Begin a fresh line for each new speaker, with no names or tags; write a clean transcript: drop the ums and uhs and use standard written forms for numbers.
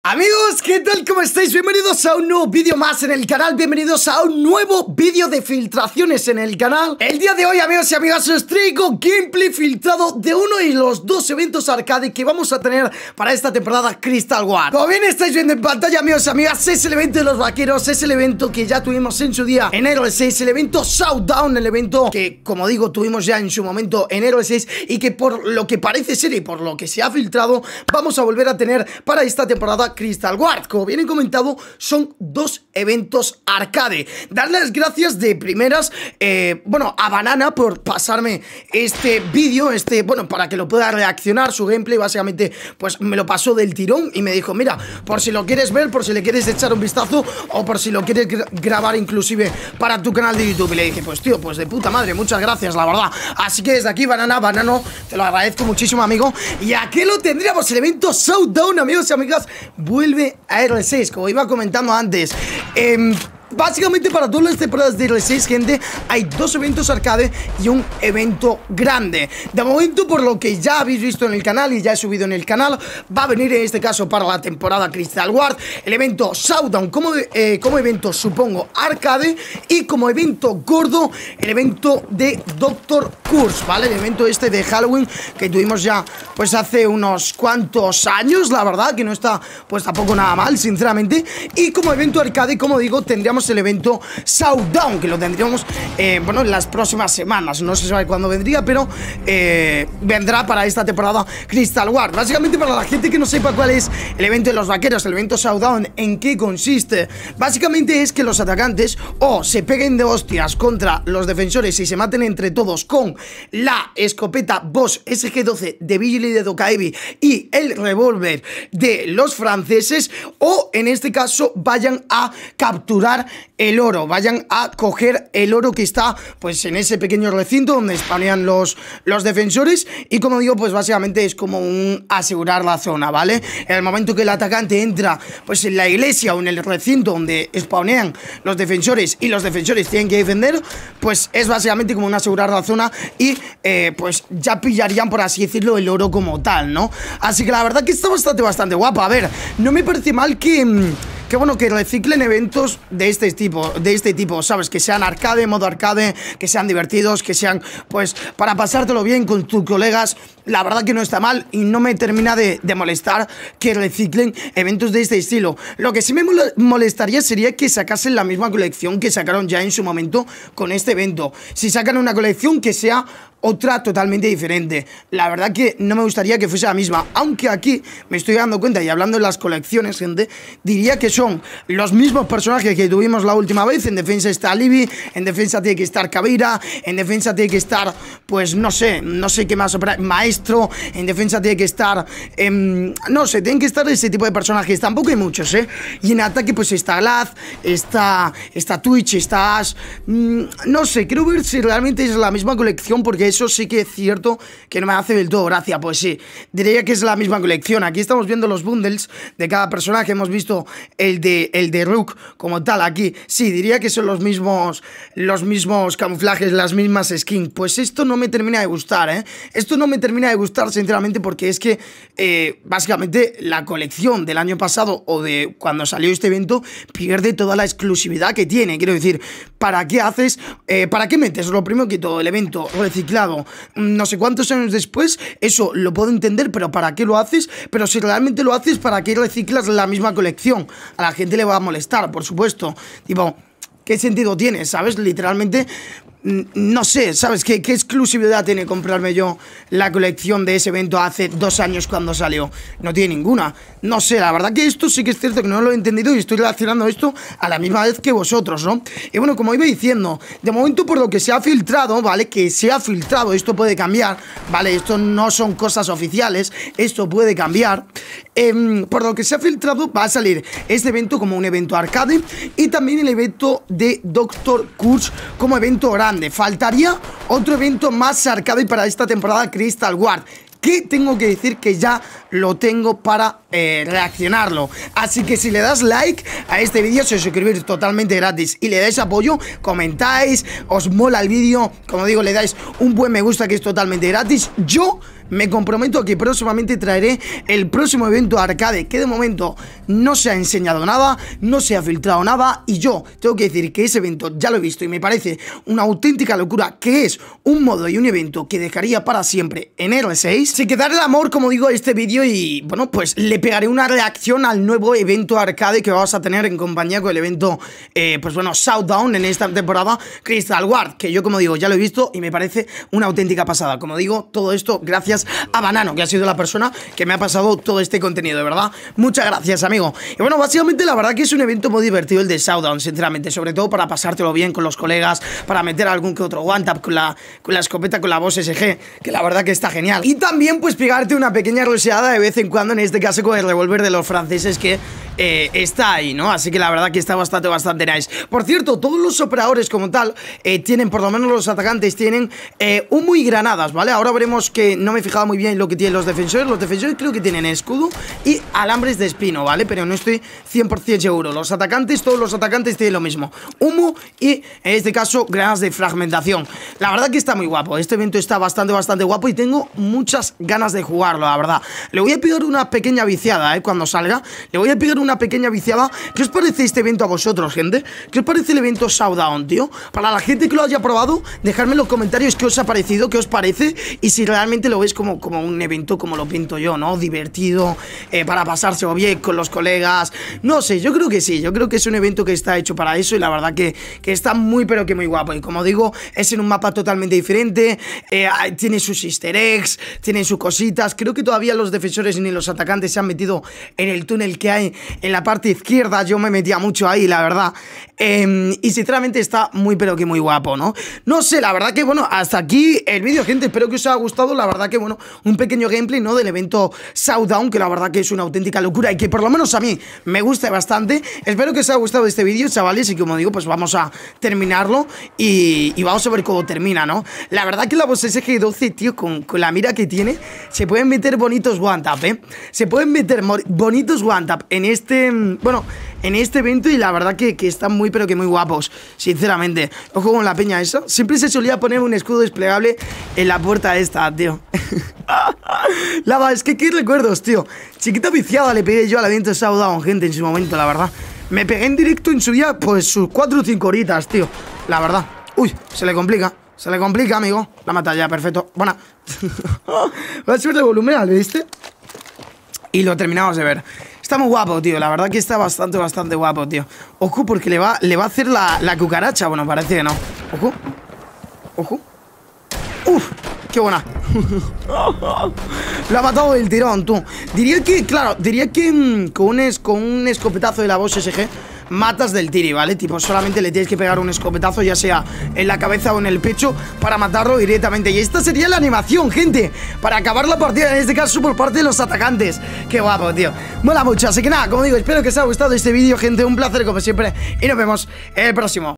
Amigos, ¿qué tal? ¿Cómo estáis? Bienvenidos a un nuevo vídeo más en el canal. Bienvenidos a un nuevo vídeo de filtraciones en el canal. El día de hoy, amigos y amigas, os traigo gameplay filtrado de uno de los dos eventos arcade que vamos a tener para esta temporada Crystal Wars. Como bien estáis viendo en pantalla, amigos y amigas, es el evento de los vaqueros. Es el evento que ya tuvimos en su día en Héroes 6. El evento Showdown, el evento que, como digo, tuvimos ya en su momento en Héroes 6 y que por lo que parece ser y por lo que se ha filtrado, vamos a volver a tener para esta temporada Crystal Wars. Como bien he comentado, son dos eventos arcade. Dar las gracias de primeras, bueno, a Banana por pasarme este vídeo, bueno, para que lo pueda reaccionar su gameplay. Básicamente, pues me lo pasó del tirón y me dijo, mira, por si lo quieres ver, por si le quieres echar un vistazo o por si lo quieres grabar inclusive para tu canal de YouTube. Y le dije, pues tío, pues de puta madre, muchas gracias, la verdad. Así que desde aquí, Banano, te lo agradezco muchísimo, amigo. Y aquí lo tendríamos, el evento Showdown, amigos y amigas. Vuelve a R6, como iba comentando antes. Básicamente para todas las temporadas de R6, gente, hay dos eventos arcade y un evento grande. De momento, por lo que ya habéis visto en el canal y ya he subido en el canal, va a venir en este caso para la temporada Crystal Wars el evento Showdown como evento, supongo, arcade, y como evento gordo, el evento de Doctor Curse, ¿vale? El evento este de Halloween que tuvimos ya pues hace unos cuantos años, la verdad, que no está pues tampoco nada mal, sinceramente. Y como evento arcade, como digo, tendríamos el evento Showdown, que lo tendríamos, bueno, en las próximas semanas. No se sabe cuándo vendría, pero vendrá para esta temporada Crystal Wars. Básicamente, para la gente que no sepa cuál es el evento de los vaqueros, el evento Showdown, ¿en qué consiste? Básicamente es que los atacantes o se peguen de hostias contra los defensores y se maten entre todos con la escopeta Boss SG-12 de Vigil y de Dokkaebi y el revólver de los franceses, o en este caso vayan a capturar el oro, vayan a coger el oro que está pues en ese pequeño recinto donde spawnean los defensores. Y como digo, pues básicamente es como un asegurar la zona, ¿vale? En el momento que el atacante entra pues en la iglesia o en el recinto donde spawnean los defensores y los defensores tienen que defender, pues es básicamente como un asegurar la zona y pues ya pillarían, por así decirlo, el oro como tal, ¿no? Así que la verdad que está bastante guapa. A ver, no me parece mal que bueno, que reciclen eventos de este tipo, ¿sabes? Que sean arcade, modo arcade, que sean divertidos, que sean, pues, para pasártelo bien con tus colegas. La verdad que no está mal y no me termina de molestar que reciclen eventos de este estilo. Lo que sí me molestaría sería que sacasen la misma colección que sacaron ya en su momento con este evento. Si sacan una colección, que sea otra totalmente diferente. La verdad que no me gustaría que fuese la misma, aunque aquí me estoy dando cuenta, y hablando de las colecciones, gente, diría que son los mismos personajes que tuvimos la última vez. En defensa está Libby, en defensa tiene que estar Caveira, en defensa tiene que estar, pues no sé qué más, Maestro, en defensa tiene que estar, no sé, tienen que estar ese tipo de personajes. Tampoco hay muchos, y en ataque pues está Glaz, está Twitch, está Ash, no sé, quiero ver si realmente es la misma colección, porque eso sí que es cierto que no me hace del todo gracia. Pues sí, diría que es la misma colección. Aquí estamos viendo los bundles de cada personaje. Hemos visto el de Rook como tal. Aquí sí, diría que son los mismos camuflajes, las mismas skins. Pues esto no me termina de gustar, Esto no me termina de gustar, sinceramente, porque es que básicamente la colección del año pasado o de cuando salió este evento pierde toda la exclusividad que tiene. Quiero decir, ¿para qué haces? ¿Para qué metes? Lo primero que todo, el evento reciclado no sé cuántos años después, eso lo puedo entender, pero ¿para qué lo haces? Pero si realmente lo haces, ¿para qué reciclas la misma colección? A la gente le va a molestar, por supuesto. Tipo, ¿qué sentido tiene? ¿Sabes? Literalmente, no sé, ¿sabes? ¿Qué exclusividad tiene comprarme yo la colección de ese evento hace 2 años cuando salió? No tiene ninguna. No sé, la verdad que esto sí que es cierto que no lo he entendido y estoy relacionando esto a la misma vez que vosotros, ¿no? Y bueno, como iba diciendo, de momento por lo que se ha filtrado, ¿vale? Que se ha filtrado, esto puede cambiar, ¿vale? Esto no son cosas oficiales, esto puede cambiar. Por lo que se ha filtrado, va a salir este evento como un evento arcade y también el evento de Doctor Curse como evento grande. Faltaría otro evento más arcade para esta temporada Crystal Wars, que tengo que decir que ya lo tengo para reaccionarlo. Así que si le das like a este vídeo, se suscribís totalmente gratis y le dais apoyo, comentáis, os mola el vídeo, como digo, le dais un buen me gusta, que es totalmente gratis, yo me comprometo a que próximamente traeré el próximo evento arcade, que de momento no se ha enseñado nada, no se ha filtrado nada, y yo tengo que decir que ese evento ya lo he visto y me parece una auténtica locura, que es un modo y un evento que dejaría para siempre en R6. Se quedará el amor, como digo, a este vídeo y, bueno, pues le pegaré una reacción al nuevo evento arcade que vamos a tener en compañía con el evento, pues bueno, Showdown en esta temporada, Crystal Ward, que yo, como digo, ya lo he visto y me parece una auténtica pasada. Como digo, todo esto gracias a Banano, que ha sido la persona que me ha pasado todo este contenido, de verdad. Muchas gracias, amigo. Y bueno, básicamente la verdad que es un evento muy divertido el de Showdown, sinceramente, sobre todo para pasártelo bien con los colegas, para meter algún que otro one tap con la escopeta, con la Boss SG, que la verdad que está genial. Y también pues pegarte una pequeña roseada de vez en cuando, en este caso con el revólver de los franceses que está ahí, ¿no? Así que la verdad que está bastante nice. Por cierto, todos los operadores como tal tienen, por lo menos los atacantes, tienen humo y granadas, ¿vale? Ahora veremos, que no me he fijado muy bien lo que tienen los defensores. Los defensores creo que tienen escudo y alambres de espino, ¿vale? Pero no estoy 100% seguro. Los atacantes, todos los atacantes tienen lo mismo: humo y, en este caso, granadas de fragmentación. La verdad que está muy guapo. Este evento está bastante guapo y tengo muchas ganas de jugarlo, la verdad. Le voy a pegar una pequeña viciada, cuando salga. Le voy a pegar una pequeña viciada. ¿Qué os parece este evento a vosotros, gente? ¿Qué os parece el evento Showdown, tío? Para la gente que lo haya probado, dejadme en los comentarios qué os ha parecido, qué os parece, y si realmente lo veis como un evento como lo pinto yo, ¿no? Divertido, para pasárselo bien con los colegas. No sé, yo creo que sí. Yo creo que es un evento que está hecho para eso y la verdad que está muy, pero que muy guapo. Y como digo, es en un mapa totalmente diferente, tiene sus easter eggs, tiene sus cositas. Creo que todavía los defensores ni los atacantes se han metido en el túnel que hay en la parte izquierda. Yo me metía mucho ahí, la verdad. Y sinceramente está muy, pero que muy guapo, ¿no? No sé, la verdad que, bueno, hasta aquí el vídeo, gente. Espero que os haya gustado. La verdad que, bueno, un pequeño gameplay, ¿no? Del evento Showdown, que la verdad que es una auténtica locura y que por lo menos a mí me gusta bastante. Espero que os haya gustado este vídeo, chavales, y como digo, pues vamos a terminarlo y vamos a ver cómo termina, ¿no? La verdad que la Boss SG-12, tío, con la mira que tiene, se pueden meter bonitos one tap, se pueden meter bonitos one tap en este, bueno, en este evento, y la verdad que están muy, pero que muy guapos, sinceramente. Ojo con la peña esa. Siempre se solía poner un escudo desplegable en la puerta esta, tío. Es que qué recuerdos, tío. Chiquita viciada le pegué yo al evento Showdown, gente, en su momento, la verdad. Me pegué en directo en su día, pues sus 4 o 5 horitas, tío. La verdad. Uy, se le complica, amigo. La mata ya, perfecto. Buena. Voy a subir el volumen, ¿lo viste? Y lo terminamos de ver. Está muy guapo, tío. La verdad que está bastante guapo, tío. Ojo, porque le va a hacer la cucaracha. Bueno, parece que no. Ojo. Uf, qué buena. Lo ha matado del tirón, tú. Diría que con un escopetazo de la Boss SG matas del tiri, ¿vale? Tipo, solamente le tienes que pegar un escopetazo, ya sea en la cabeza o en el pecho, para matarlo directamente. Y esta sería la animación, gente, para acabar la partida, en este caso por parte de los atacantes. Qué guapo, tío. Mola mucho. Así que nada, como digo, espero que os haya gustado este vídeo, gente. Un placer como siempre y nos vemos en el próximo.